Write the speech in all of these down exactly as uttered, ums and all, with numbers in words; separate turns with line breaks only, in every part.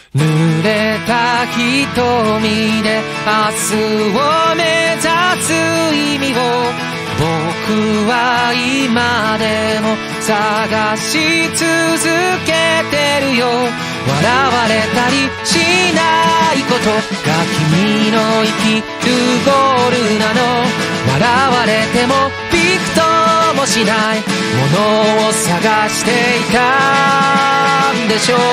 濡れた瞳で明日を目指す意味を僕は今でも探し続けてるよ。笑われたりしないことが君の生きるゴールなの。笑われてもびくともしないものを探していたんでしょう。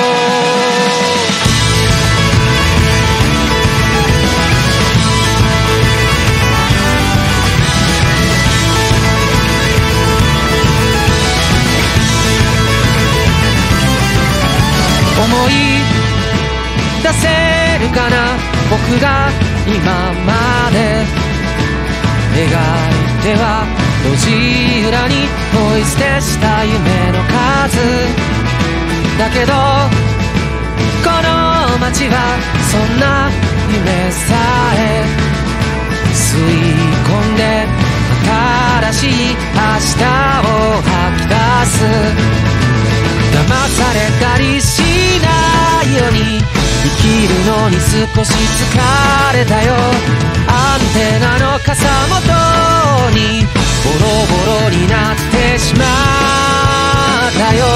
思い出せるかな、僕が今まで描いては路地裏にポイ捨てした夢の数だけど、この街はそんな夢さえ吸い込んで新しい明日を吐き出す。騙されたりしないように生きるのに少し疲れたよ。アンテナの傘元にボロボロになってしまったよ。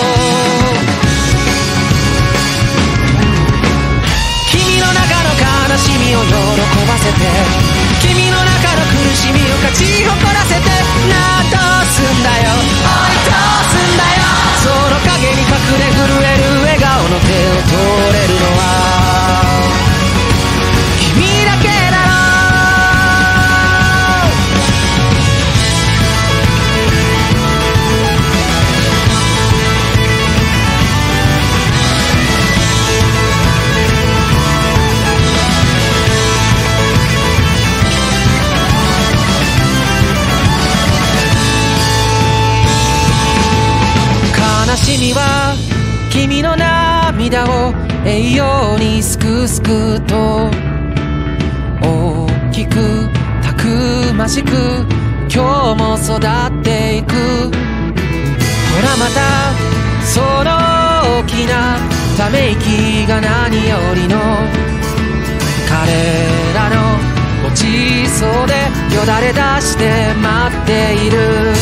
君の中の悲しみを喜ばせて、君の中の苦しみを勝ち誇らせて、なあどうすんだよ、おいどうすんだよ。その影に隠れ震える笑顔の手を取れるのは君だけだろう。悲しみは君の涙を栄養にすくすくと大きくたくましく今日も育っていく。ほらまたその大きなため息が何よりの彼らの落ちそうでよだれ出して待っている。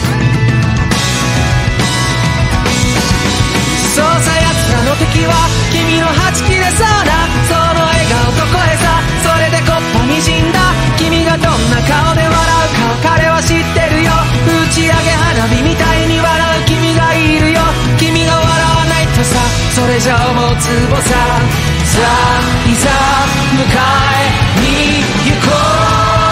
そうさ奴らの敵は君のはち切れそうなその笑顔と声さ、それでこっぱみじんだ。君がどんな顔で笑うか彼は知ってるよ。打ち上げ花火みたいに笑う君がいるよ。君が笑わないとさ、それじゃ思うつぼさ。さあいざ迎えに行こう。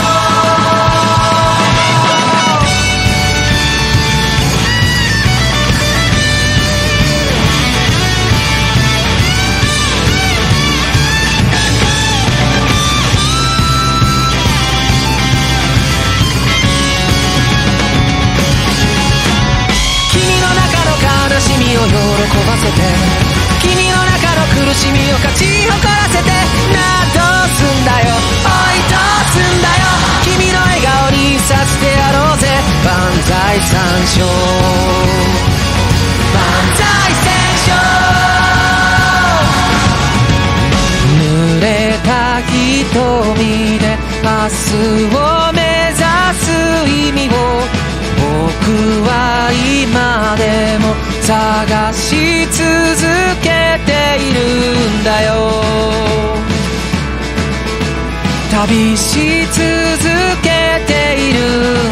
悲しみを喜ばせて、君の中の苦しみを勝ち誇らせて、なあどうすんだよ、おいどうすんだよ。君の笑顔にさせてやろうぜ、万歳三唱万歳千唱。濡れた瞳で明日を目指す意味を僕は今でも探し続けているんだよ。旅し続けている